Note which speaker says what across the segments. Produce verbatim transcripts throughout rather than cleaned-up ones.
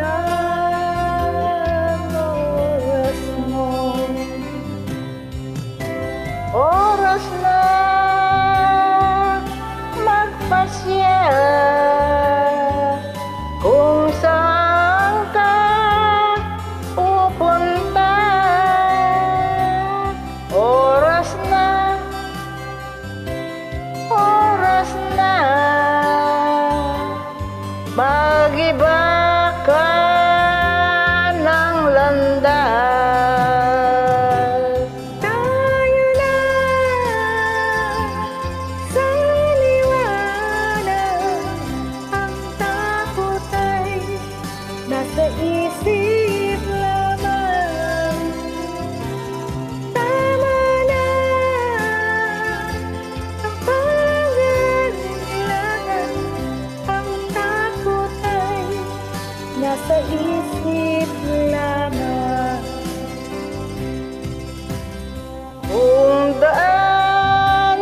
Speaker 1: ng oras mo. Oras na magpasya kung saan ka pupunta. Oras na, oras na mag-iba ka ng landas.
Speaker 2: Tayo na sa liwanag, ang takot ay nasa isip lamang. Tama na ang pag-aalinlangan, ang takot ay nasa isip lamang.
Speaker 1: Kung daan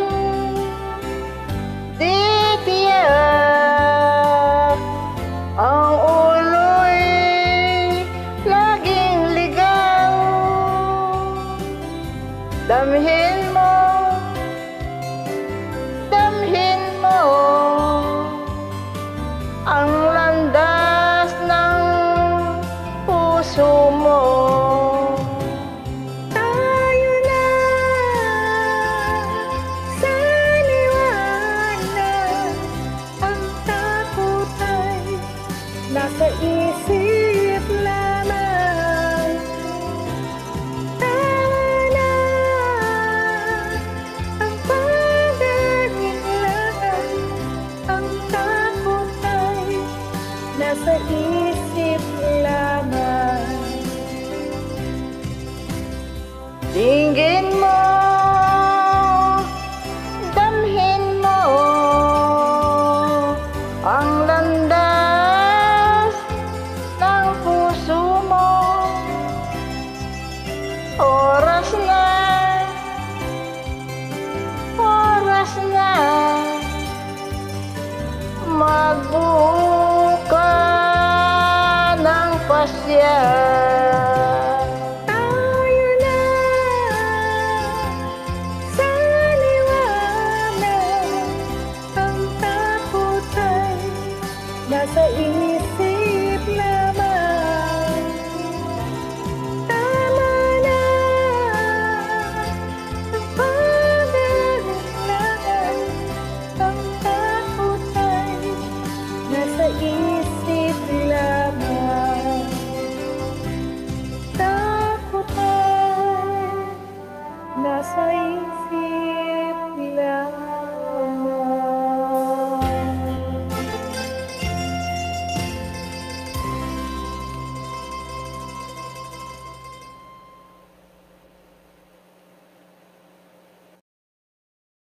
Speaker 1: titiyak, ang ulo'y laging ligaw. Damhin mo, damhin mo ang landas ng puso mo.
Speaker 2: Tayo na sa liwanag, ang takot ay nasa isip lamang. Tama na ang pag-aalinlangan, ang takot ay nasa isip lamang.
Speaker 1: Dinggin mo, damhin mo ang landas ng puso mo. Oras na, oras na magbuka ng pasya.